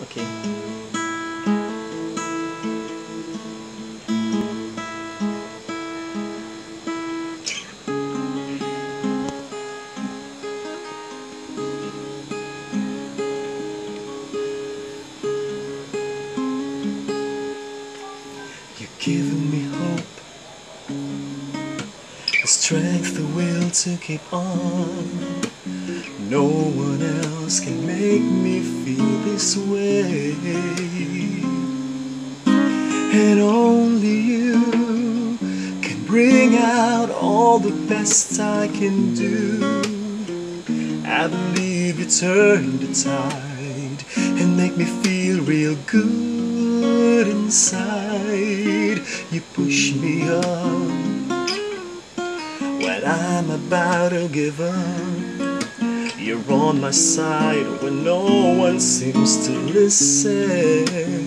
Okay. You're giving me hope, the strength, the will to keep on. No one else can make me feel this way, and only you can bring out all the best I can do. I believe you turn the tide and make me feel real good inside. You push me on when I'm about to give up. You're on my side when no one seems to listen.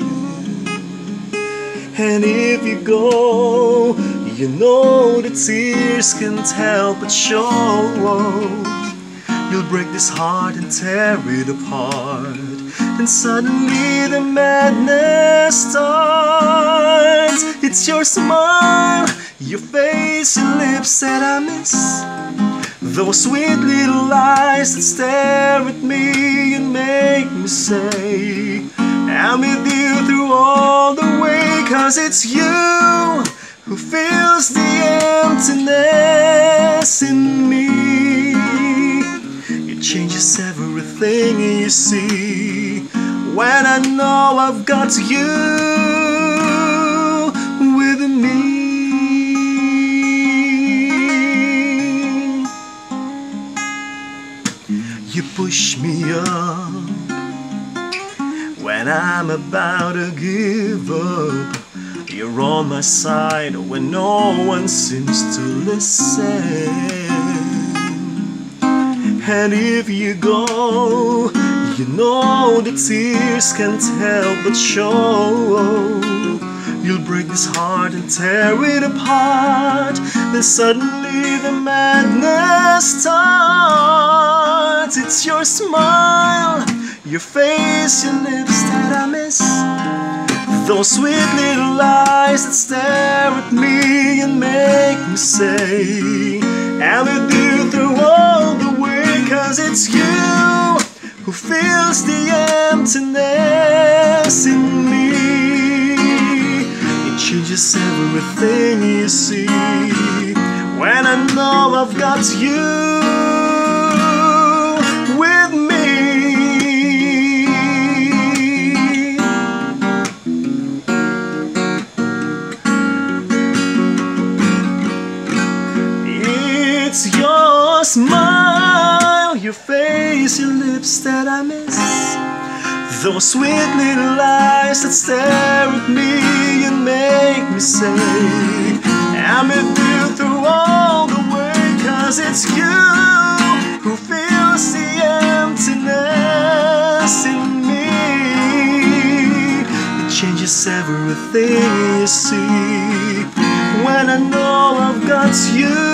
And if you go, you know the tears can't help but show. You'll break this heart and tear it apart, and suddenly the madness starts. It's your smile, your face, your lips that I miss, those sweet little eyes that stare at me and make me say I'm with you through all the way. 'Cause it's you who fills the emptiness in me. It changes everything you see when I know I've got you with me. You push me up when I'm about to give up. You're on my side when no one seems to listen. And if you go, you know the tears can't help but show. You'll break this heart and tear it apart, then suddenly the madness starts. It's your smile, your face, your lips that I miss, those sweet little eyes that stare at me and make me say I'm with you through all the way. 'Cause it's you who fills the emptiness in me. It changes everything you see when I know I've got you with me. It's your smile, your face, your lips that I miss, those sweet little eyes that stare at me and make me say I'm with you through all the way. 'Cause it's you who fills the emptiness in me. It changes everything you see when I know I've got you